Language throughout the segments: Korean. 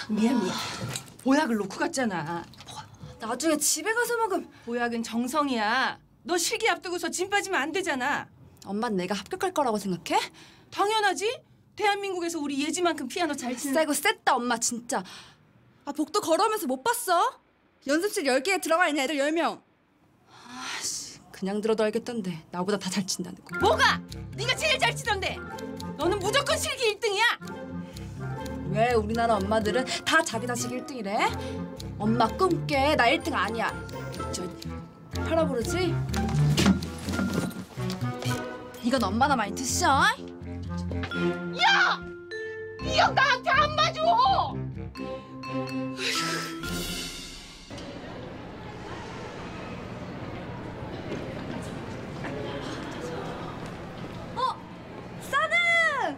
미안. 보약을 놓고 갔잖아. 나중에 집에 가서 먹으면. 보약은 정성이야. 너 실기 앞두고서 짐 빠지면 안 되잖아. 엄마는 내가 합격할 거라고 생각해? 당연하지. 대한민국에서 우리 예지만큼 피아노 잘 치는. 세고 셌다 엄마 진짜. 복도 걸어오면서 못 봤어? 연습실 10개에 들어가 있는 애들 10명. 아씨, 그냥 들어도 알겠던데 나보다 다 잘 친다는 거. 뭐가? 네가 제일 잘 치던데. 너는 무조건 실기 1등이야. 왜 우리나라 엄마들은 다 자기 자식 1등이래? 엄마 꿈깨. 나 1등 아니야. 저 팔아 부르지? 이건 엄마나 많이 드셔. 야! 이 형 나한테 안 맞아! 싸는!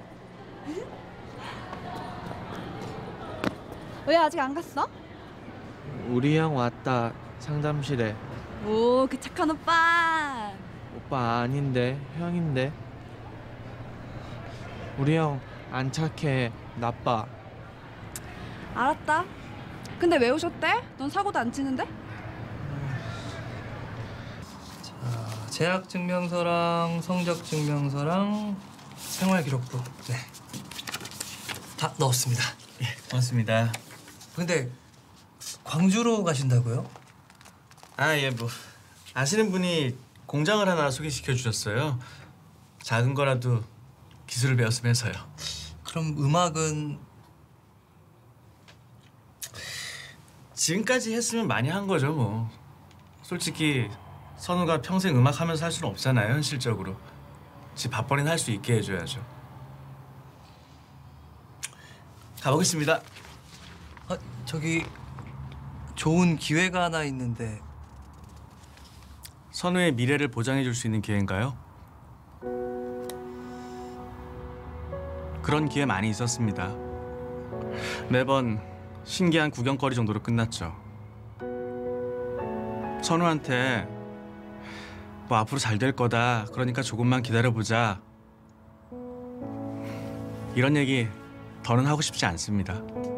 왜 아직 안 갔어? 우리 형 왔다. 상담실에. 오, 그 착한 오빠. 오빠 아닌데 형인데. 우리 형 안 착해. 나빠. 알았다. 근데 왜 오셨대? 넌 사고도 안 치는데? 자, 재학 증명서랑 성적 증명서랑 생활 기록부. 네. 다 넣었습니다. 예, 고맙습니다. 근데 광주로 가신다고요? 아, 예, 뭐 아시는 분이 공장을 하나 소개시켜 주셨어요. 작은 거라도 기술을 배웠으면서요. 그럼 음악은 지금까지 했으면 많이 한 거죠, 뭐. 솔직히 선우가 평생 음악 하면서 할 수는 없잖아요, 현실적으로. 지 밥벌이는 할 수 있게 해줘야죠. 가보겠습니다. 저기 좋은 기회가 하나 있는데. 선우의 미래를 보장해 줄 수 있는 기회인가요? 그런 기회 많이 있었습니다. 매번 신기한 구경거리 정도로 끝났죠. 선우한테 뭐 앞으로 잘 될 거다. 그러니까 조금만 기다려보자. 이런 얘기 더는 하고 싶지 않습니다.